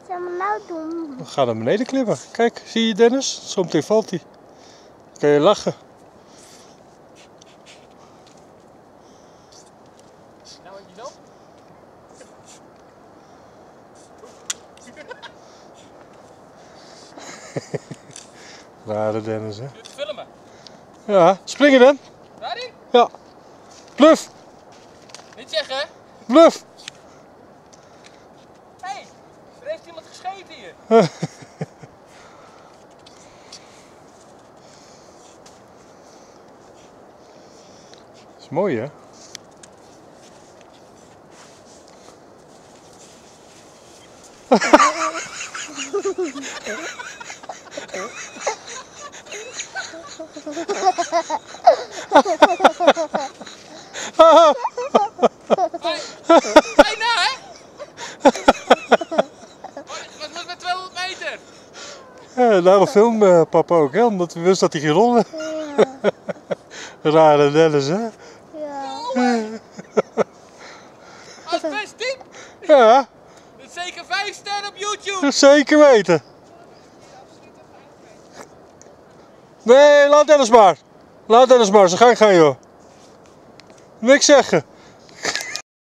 zullen we nou doen? We gaan naar beneden klimmen. Kijk, zie je Dennis? Zometeen valt hij. Dan kan je lachen. Nou, heb je dat? Rare Dennis, hè? Doe het filmen. Ja, springen dan. Daarin? Ja. Bluff, Niet zeggen. bluff. Hé, hey, er heeft iemand gescheten hier. Dat is mooi, hè? Bijna, hè? Wat moet met 200 meter? Ja, daarom film papa ook, hè? Omdat we wisten dat hij ging rollen. Rare Dennis, hè? Ja. Dat is best diep. Ja, Dat is zeker 5 sterren op YouTube. zeker weten. Nee, laat Dennis maar. Laat Dennis maar, zijn gang gaan, joh. Niks zeggen.